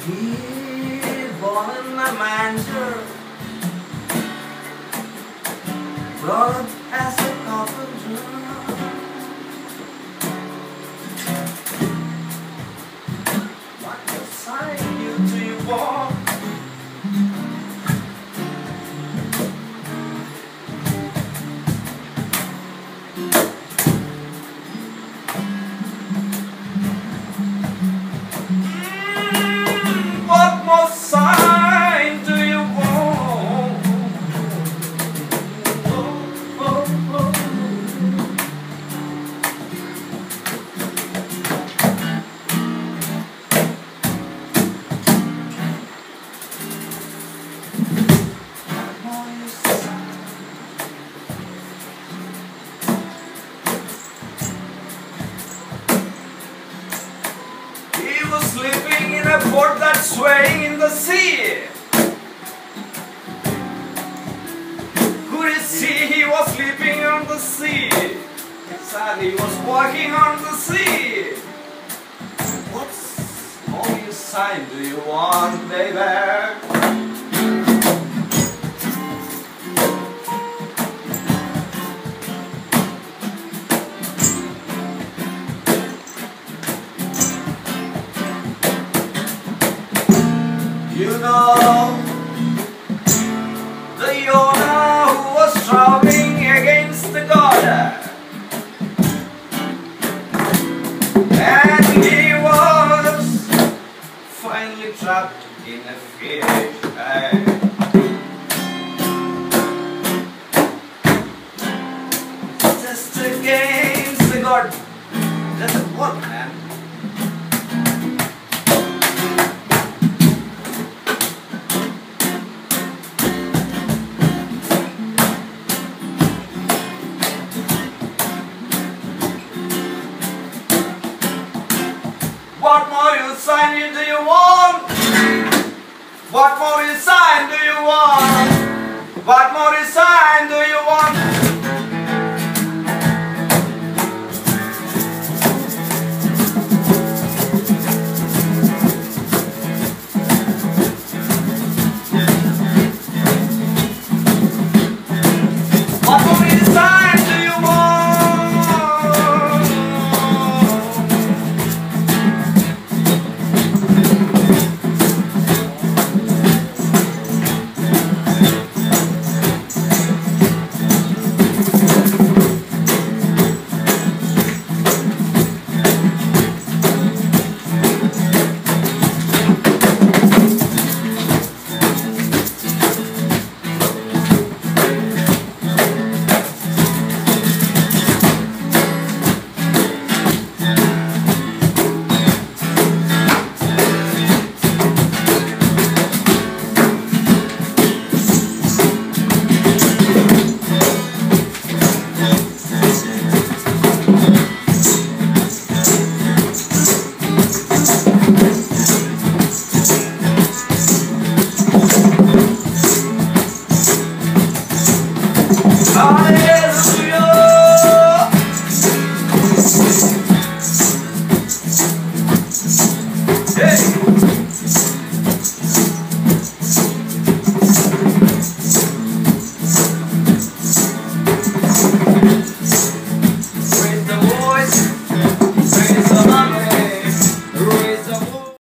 He born in a manger, brought up as a carpenter. What a sign you to you walk. What more sign do you want? He was sleeping in a boat that swaying in the sea. Could he see he was sleeping on the sea? Sad, he was walking on the sea. What small sign do you want, baby? You know, the owner who was traveling against the god, and he was finally trapped in a fish bag. Just against the god. Doesn't work, man. What more sign do you want? What more sign do you want? What more sign do you want? What more sign do you want? Oh, yeah.